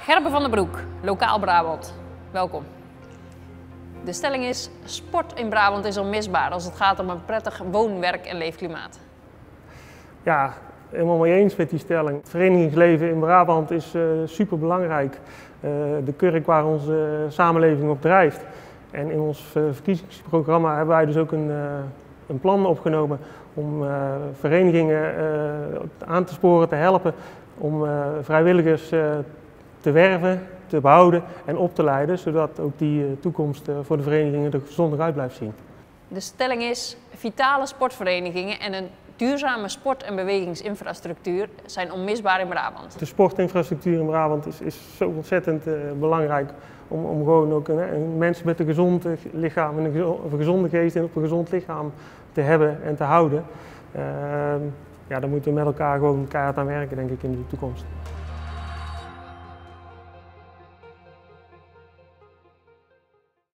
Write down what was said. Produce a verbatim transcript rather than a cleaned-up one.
Gerben van der Broek, Lokaal Brabant. Welkom. De stelling is: sport in Brabant is onmisbaar als het gaat om een prettig woon-, werk- en leefklimaat. Ja, helemaal mee eens met die stelling. Het verenigingsleven in Brabant is uh, super belangrijk. Uh, de kurk waar onze samenleving op drijft. En in ons verkiezingsprogramma hebben wij dus ook een, uh, een plan opgenomen om uh, verenigingen uh, aan te sporen, te helpen, om uh, vrijwilligers uh, te werven, te behouden en op te leiden, zodat ook die uh, toekomst uh, voor de verenigingen er gezonder uit blijft zien. De stelling is: vitale sportverenigingen en een duurzame sport- en bewegingsinfrastructuur zijn onmisbaar in Brabant. De sportinfrastructuur in Brabant is, is zo ontzettend uh, belangrijk om, om gewoon ook een, een mens met een gezond lichaam, en een, gezonde, een gezonde geest en op een gezond lichaam te hebben en te houden. Uh, ja, daar moeten we met elkaar gewoon keihard aan werken, denk ik, in de toekomst.